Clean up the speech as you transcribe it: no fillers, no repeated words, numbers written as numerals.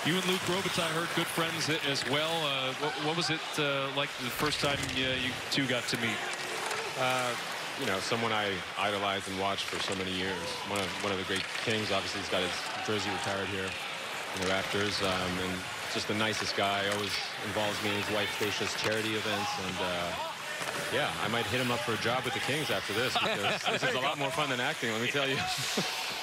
You and Luc Robitaille heard good friends as well. What was it like the first time you two got to meet? You know, someone I idolized and watched for so many years. One of the great Kings. Obviously, he's got his jersey retired here in the rafters, and just the nicest guy. Always involves me in his wife Stacia's charity events, and yeah, I might hit him up for a job with the Kings after this, because this is a lot more fun than acting, let me tell you.